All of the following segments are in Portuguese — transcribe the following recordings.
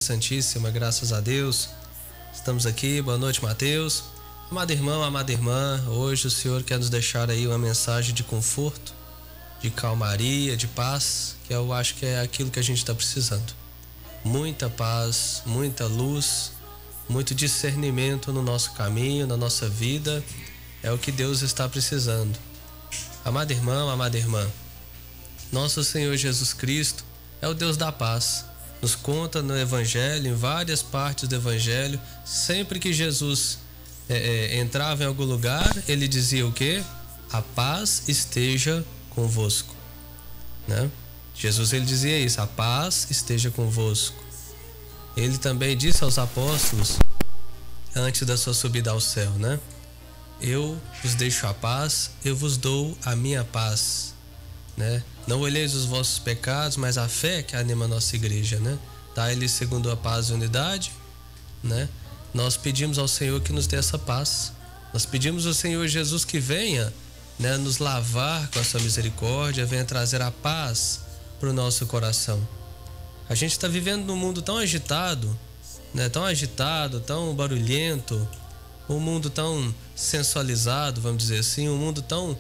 Santíssima, graças a Deus. Estamos aqui, boa noite, Mateus. Amado irmão, amada irmã, hoje o Senhor quer nos deixar aí uma mensagem de conforto, de calmaria, de paz, que eu acho que é aquilo que a gente está precisando. Muita paz, muita luz, muito discernimento no nosso caminho, na nossa vida, é o que Deus está precisando. Amado irmão, amada irmã, nosso Senhor Jesus Cristo é o Deus da paz. Nos conta no Evangelho, em várias partes do Evangelho, sempre que Jesus entrava em algum lugar, ele dizia o quê? A paz esteja convosco, né? Jesus, ele dizia isso, a paz esteja convosco. Ele também disse aos apóstolos, antes da sua subida ao céu, né? Eu vos deixo a paz, eu vos dou a minha paz, né? Não olheis os vossos pecados, mas a fé que anima a nossa igreja, né? Dá-lhe segundo a paz e unidade, né? Nós pedimos ao Senhor que nos dê essa paz. Nós pedimos ao Senhor Jesus que venha, né, nos lavar com a sua misericórdia, venha trazer a paz para o nosso coração. A gente está vivendo num mundo tão agitado, né? Tão agitado, tão barulhento, um mundo tão sensualizado, vamos dizer assim, um mundo tão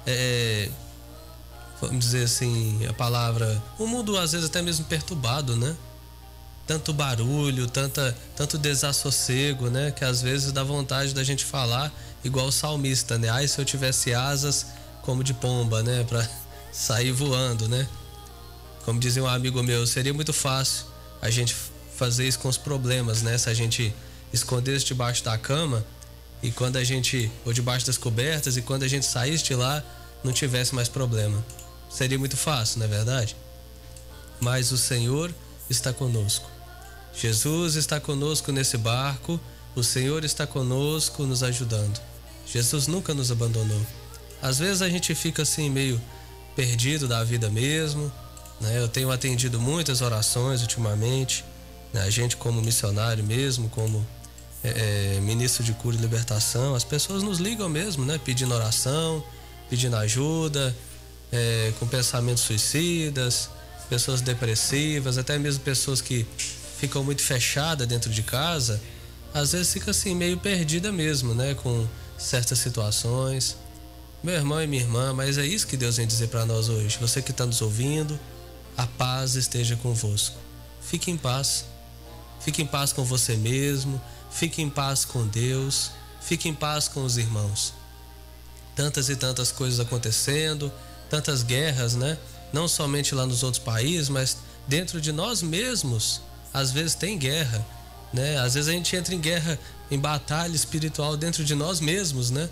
vamos dizer assim, a palavra, um mundo às vezes até mesmo perturbado, né? Tanto barulho, tanto desassossego, né? Que às vezes dá vontade da gente falar igual o salmista, né? Ai, se eu tivesse asas como de pomba, né? Pra sair voando, né? Como dizia um amigo meu, seria muito fácil a gente fazer isso com os problemas, né? Se a gente escondesse debaixo da cama e quando a gente, ou debaixo das cobertas, e quando a gente saísse de lá, não tivesse mais problema. Seria muito fácil, não é verdade? Mas o Senhor está conosco. Jesus está conosco nesse barco. O Senhor está conosco nos ajudando. Jesus nunca nos abandonou. Às vezes a gente fica assim meio perdido da vida mesmo, né? Eu tenho atendido muitas orações ultimamente, né? A gente como missionário mesmo, como ministro de cura e libertação, as pessoas nos ligam mesmo, né? Pedindo oração, pedindo ajuda, com pensamentos suicidas, pessoas depressivas, até mesmo pessoas que ficam muito fechadas dentro de casa, às vezes fica assim meio perdida mesmo, né, com certas situações. Meu irmão e minha irmã, mas é isso que Deus vem dizer para nós hoje. Você que está nos ouvindo, a paz esteja convosco. Fique em paz. Fique em paz com você mesmo, fique em paz com Deus, fique em paz com os irmãos. Tantas e tantas coisas acontecendo, tantas guerras, né? Não somente lá nos outros países, mas dentro de nós mesmos, às vezes tem guerra, né? Às vezes a gente entra em guerra, em batalha espiritual dentro de nós mesmos, né?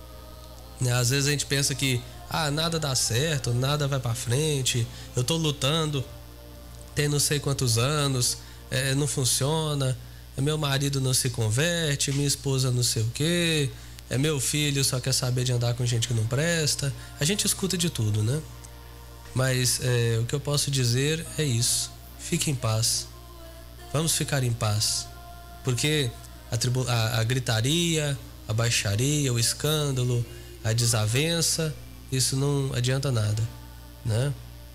Às vezes a gente pensa que nada dá certo, nada vai pra frente, eu tô lutando tem não sei quantos anos, não funciona, meu marido não se converte, minha esposa não sei o quê, meu filho só quer saber de andar com gente que não presta. A gente escuta de tudo, né? Mas o que eu posso dizer é isso: fique em paz. Vamos ficar em paz, porque a gritaria, a baixaria, o escândalo, a desavença, isso não adianta nada, né?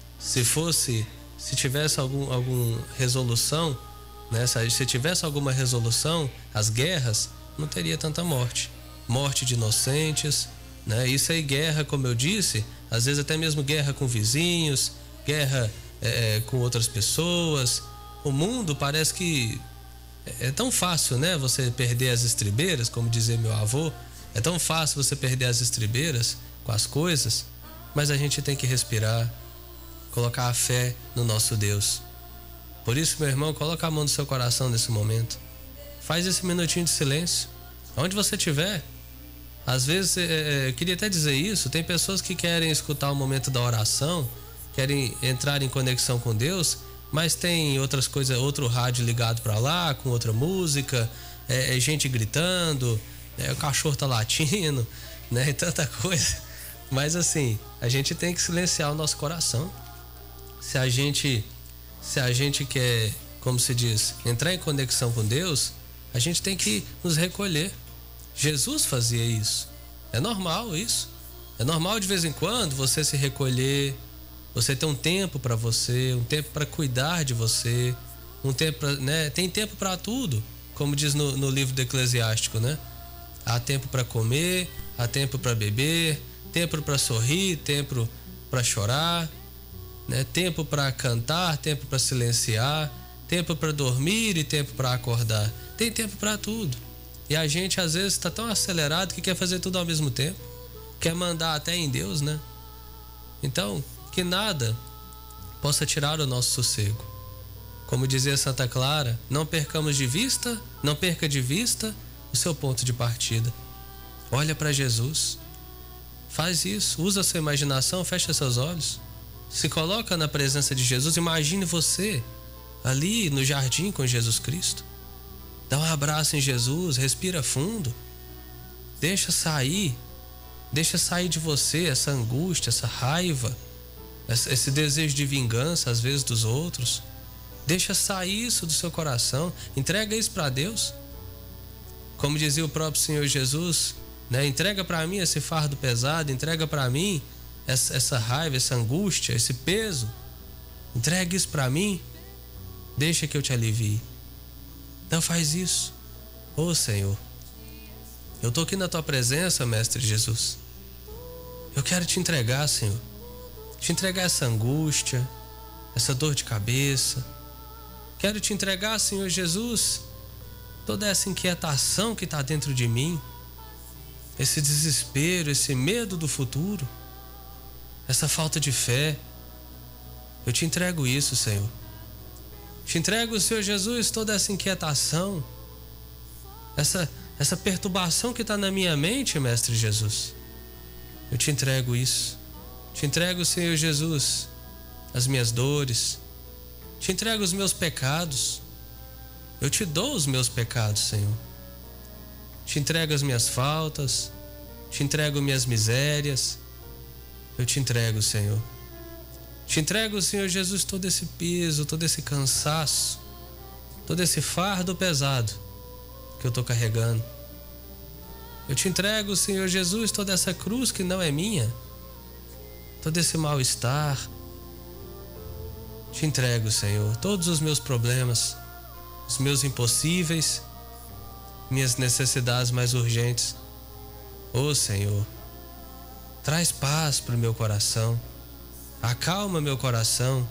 Se tivesse alguma resolução, né? Se tivesse alguma resolução, as guerras não teria tanta morte de inocentes, né? Isso aí, guerra, como eu disse, às vezes até mesmo guerra com vizinhos, guerra com outras pessoas. O mundo parece que é tão fácil, né? Você perder as estribeiras, como dizia meu avô. É tão fácil você perder as estribeiras com as coisas, mas a gente tem que respirar, colocar a fé no nosso Deus. Por isso, meu irmão, coloca a mão no seu coração nesse momento. Faz esse minutinho de silêncio, onde você estiver. Às vezes, eu queria até dizer isso, tem pessoas que querem escutar o momento da oração, querem entrar em conexão com Deus, mas tem outras coisas, outro rádio ligado para lá, com outra música, gente gritando, o cachorro tá latindo, né? E tanta coisa. Mas assim, a gente tem que silenciar o nosso coração. Se a gente quer, como se diz, entrar em conexão com Deus, a gente tem que nos recolher. Jesus fazia isso. É normal isso. É normal de vez em quando você se recolher, você ter um tempo para você, um tempo para cuidar de você, né? Tem tempo para tudo, como diz no livro do Eclesiástico, né? Há tempo para comer, há tempo para beber, tempo para sorrir, tempo para chorar, né? Tempo para cantar, tempo para silenciar, tempo para dormir e tempo para acordar. Tem tempo para tudo. E a gente às vezes está tão acelerado que quer fazer tudo ao mesmo tempo, quer mandar até em Deus, né? Então, que nada possa tirar o nosso sossego. Como dizia Santa Clara, não perca de vista o seu ponto de partida. Olha para Jesus. Faz isso, usa a sua imaginação, fecha seus olhos. Se coloca na presença de Jesus, imagine você ali no jardim com Jesus Cristo. Dá um abraço em Jesus, respira fundo. Deixa sair de você essa angústia, essa raiva, esse desejo de vingança às vezes dos outros. Deixa sair isso do seu coração, entrega isso para Deus. Como dizia o próprio Senhor Jesus, né? Entrega para mim esse fardo pesado, entrega para mim essa raiva, essa angústia, esse peso. Entrega isso para mim, deixa que eu te alivie. Então faz isso. Ô Senhor, eu estou aqui na tua presença, Mestre Jesus. Eu quero te entregar, Senhor. Te entregar essa angústia, essa dor de cabeça. Quero te entregar, Senhor Jesus, toda essa inquietação que está dentro de mim, esse desespero, esse medo do futuro, essa falta de fé. Eu te entrego isso, Senhor. Te entrego, Senhor Jesus, toda essa inquietação, essa perturbação que está na minha mente, Mestre Jesus. Eu te entrego isso. Te entrego, Senhor Jesus, as minhas dores. Te entrego os meus pecados. Eu te dou os meus pecados, Senhor. Te entrego as minhas faltas. Te entrego minhas misérias. Eu te entrego, Senhor. Te entrego, Senhor Jesus, todo esse peso, todo esse cansaço, todo esse fardo pesado que eu estou carregando. Eu te entrego, Senhor Jesus, toda essa cruz que não é minha, todo esse mal-estar. Te entrego, Senhor, todos os meus problemas, os meus impossíveis, minhas necessidades mais urgentes. Ô Senhor, traz paz para o meu coração. Acalma meu coração.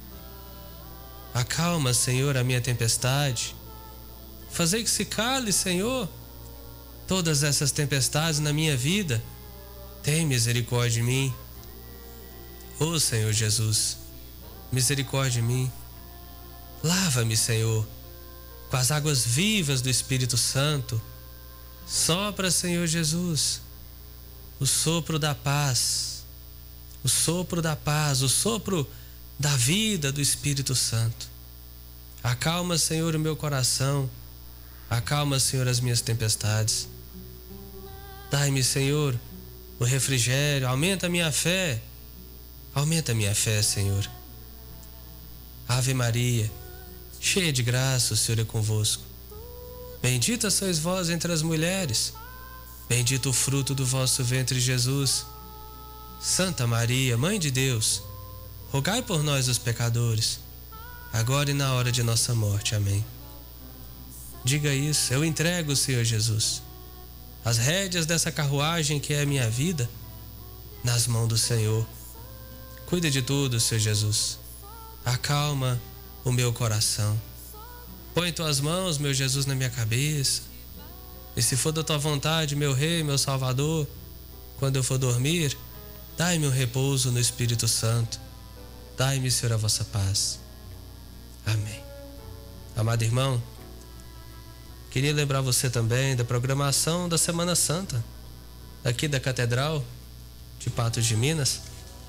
Acalma, Senhor, a minha tempestade. Fazei que se cale, Senhor, todas essas tempestades na minha vida. Tem misericórdia de mim. Ô Senhor Jesus, misericórdia de mim. Lava-me, Senhor, com as águas vivas do Espírito Santo. Sopra, Senhor Jesus, o sopro da paz. O sopro da paz, o sopro da vida do Espírito Santo. Acalma, Senhor, o meu coração. Acalma, Senhor, as minhas tempestades. Dai-me, Senhor, o refrigério. Aumenta a minha fé. Aumenta a minha fé, Senhor. Ave Maria, cheia de graça, o Senhor é convosco. Bendita sois vós entre as mulheres. Bendito o fruto do vosso ventre, Jesus. Santa Maria, Mãe de Deus, rogai por nós os pecadores, agora e na hora de nossa morte. Amém. Diga isso, eu entrego, Senhor Jesus, as rédeas dessa carruagem que é a minha vida, nas mãos do Senhor. Cuida de tudo, Senhor Jesus. Acalma o meu coração. Põe tuas mãos, meu Jesus, na minha cabeça. E se for da tua vontade, meu Rei, meu Salvador, quando eu for dormir, dai-me um repouso no Espírito Santo. Dai-me, Senhor, a vossa paz. Amém. Amado irmão, queria lembrar você também da programação da Semana Santa, aqui da Catedral de Patos de Minas.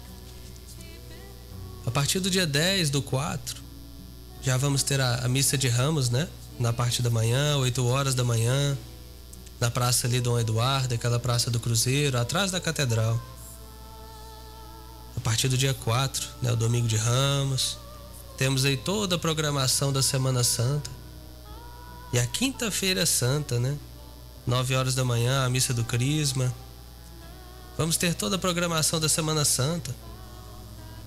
A partir do dia 10/4, já vamos ter a missa de Ramos, né? Na parte da manhã, 8 horas da manhã, na praça ali Dom Eduardo, aquela praça do Cruzeiro, atrás da Catedral. A partir do dia 4, né, o domingo de Ramos, temos aí toda a programação da Semana Santa. E a Quinta-feira Santa, né, 9 horas da manhã, a missa do Crisma. Vamos ter toda a programação da Semana Santa.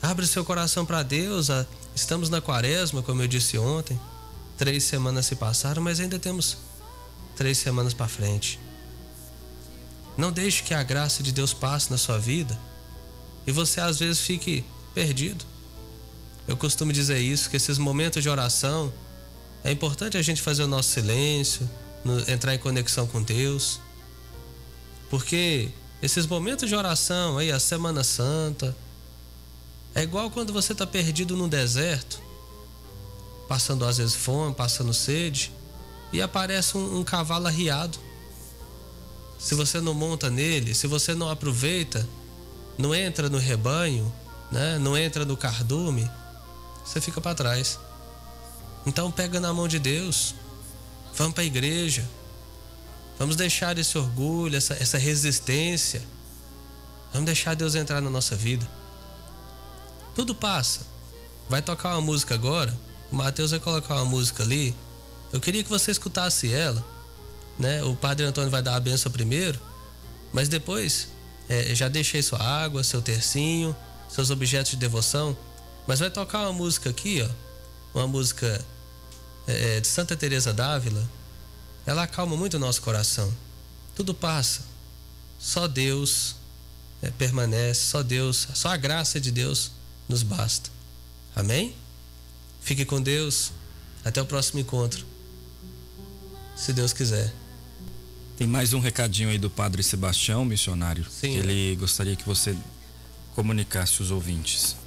Abre seu coração para Deus. Estamos na quaresma, como eu disse ontem. 3 semanas se passaram, mas ainda temos 3 semanas para frente. Não deixe que a graça de Deus passe na sua vida e você às vezes fique perdido. Eu costumo dizer isso, que esses momentos de oração, é importante a gente fazer o nosso silêncio, entrar em conexão com Deus. Porque esses momentos de oração, aí a Semana Santa, é igual quando você está perdido no deserto, passando às vezes fome, passando sede, e aparece um cavalo arriado. Se você não monta nele, se você não aproveita, não entra no rebanho, né? Não entra no cardume, você fica para trás. Então pega na mão de Deus, vamos para a igreja, vamos deixar esse orgulho, essa resistência, vamos deixar Deus entrar na nossa vida. Tudo passa. Vai tocar uma música agora, o Mateus vai colocar uma música ali. Eu queria que você escutasse ela, né? O Padre Antônio vai dar a bênção primeiro, mas depois já deixei sua água, seu tercinho, seus objetos de devoção, mas vai tocar uma música aqui, ó, uma música de Santa Teresa d'Ávila. Ela acalma muito o nosso coração. Tudo passa, só Deus permanece, só Deus, só a graça de Deus nos basta. Amém? Fique com Deus, até o próximo encontro, se Deus quiser. Tem mais um recadinho aí do Padre Sebastião, missionário. Sim. Que ele gostaria que você comunicasse os ouvintes.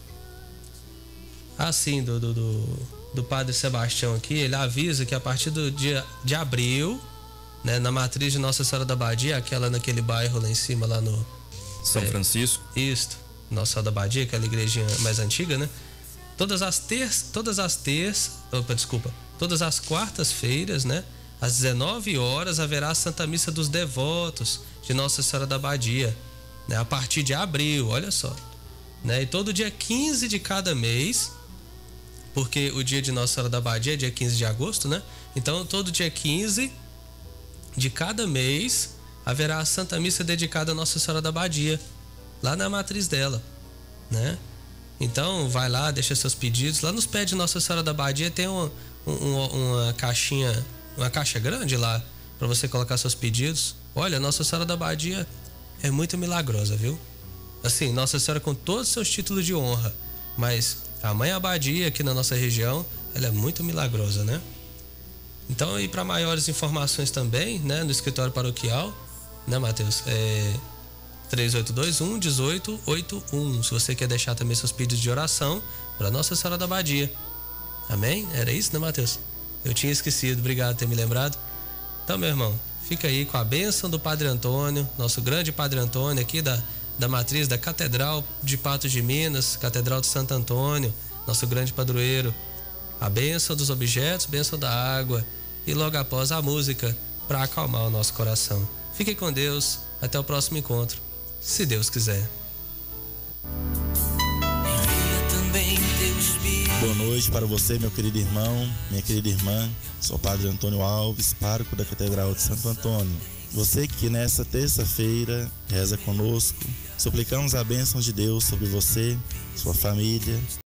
Sim, do Padre Sebastião aqui, ele avisa que a partir do dia de abril, né, na matriz de Nossa Senhora da Badia, aquela naquele bairro lá em cima, lá no São Francisco. Isto, Nossa Senhora da Badia, aquela igrejinha mais antiga, né? Todas as quartas-feiras, né? Às 19 horas haverá a Santa Missa dos Devotos de Nossa Senhora da Badia, né? A partir de abril, olha só, né? E todo dia 15 de cada mês, porque o dia de Nossa Senhora da Badia é dia 15 de agosto, né? Então todo dia 15 de cada mês haverá a Santa Missa dedicada a Nossa Senhora da Badia, lá na matriz dela, né? Então vai lá, deixa seus pedidos. Lá nos pés de Nossa Senhora da Badia tem uma caixinha, uma caixa grande lá para você colocar seus pedidos. Olha, Nossa Senhora da Badia é muito milagrosa, viu? Assim, Nossa Senhora com todos os seus títulos de honra, mas a Mãe Abadia aqui na nossa região, ela é muito milagrosa, né? Então, e para maiores informações também, né, no escritório paroquial, né, Mateus? 3821-1881. Se você quer deixar também seus pedidos de oração para Nossa Senhora da Badia. Amém? Era isso, né, Mateus? Eu tinha esquecido, obrigado por ter me lembrado. Então, meu irmão, fica aí com a bênção do Padre Antônio, nosso grande Padre Antônio aqui da matriz da Catedral de Patos de Minas, Catedral de Santo Antônio, nosso grande padroeiro. A bênção dos objetos, bênção da água e logo após a música para acalmar o nosso coração. Fique com Deus, até o próximo encontro, se Deus quiser. Boa noite para você, meu querido irmão, minha querida irmã. Sou o Padre Antônio Alves, pároco da Catedral de Santo Antônio. Você que nessa terça-feira reza conosco, suplicamos a bênção de Deus sobre você, sua família,